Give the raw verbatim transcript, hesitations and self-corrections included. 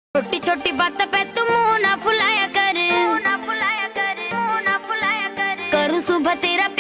छोटी छोटी बातों पे तू मुंह ना फुलाया कर, मुंह ना फुलाया कर, मुंह ना फुलाया कर। करूँ सुबह तेरा